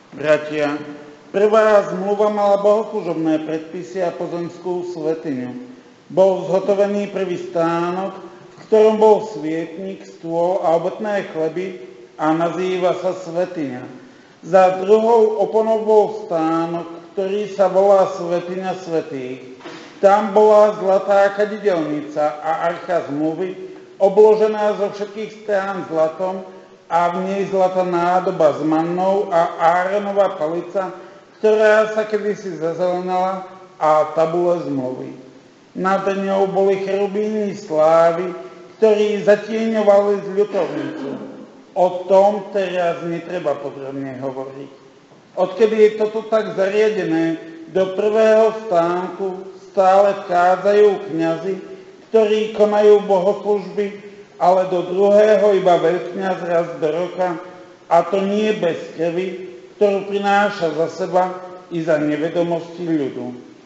Bratia, prvá zmluva mala bohoslužobné predpisy a pozemskú svätyňu. Bol zhotovený prvý stánok, v ktorom bol svietnik, stôl a obetné chleby a nazýva sa svätyňa. Za druhou oponou bol stánok, ktorý sa volá svätyňa svätých. Tam bola zlatá kadidelnica a archa zmluvy, obložená zo všetkých strán zlatom a v nej zlatá nádoba s mannou a Áronova palica, ktorá sa kedysi zazelenala, a tabule zmluvy. Nad ňou boli cherubíni slávy, ktorí zatieňovali zľutovnicu. O tom teraz netreba podrobne hovoriť. Odkedy je toto tak zariadené, do prvého stánku stále vchádzajú kňazi, ktorí konajú bohoslužby, ale do druhého iba veľkňaz raz do roka, a to nie bez krvi, ktorú prináša za seba i za nevedomosti ľudu.